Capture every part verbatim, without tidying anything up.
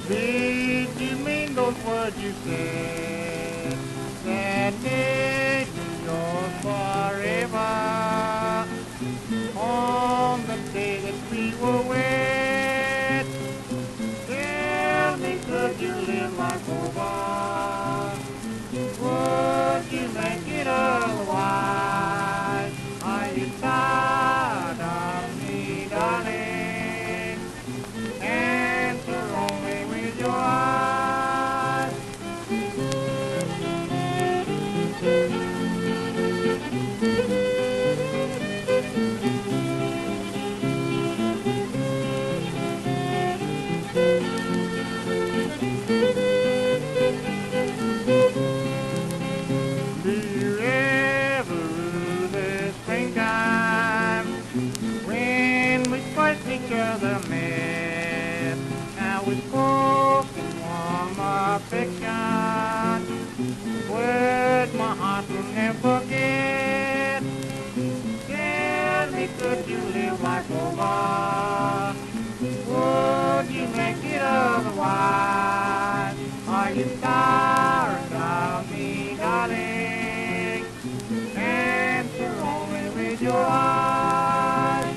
Did you mean those words you said? That day is yours forever. On the day that we were wed, tell me, could you live life over? Would you make it otherwise? Are you tired of me, darling? Answer only with your eyes. Do you ever the springtime when we first each other met? Now we spoke in warm affection, words my heart will never forget. Tell me, could you live life over? Would you make it otherwise? Are you tired of me, darling? Answer only with your eyes.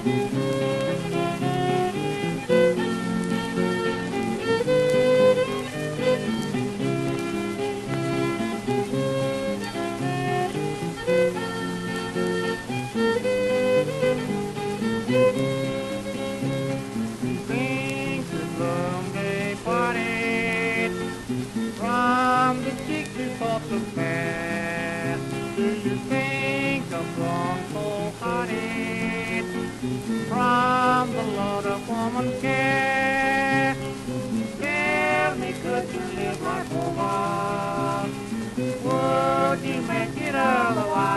Think the long day parted from the cheek you thought the past. Do you think I'm grown cold-hearted from the load of woman's care? Tell me, could you live life over? Would you make it otherwise?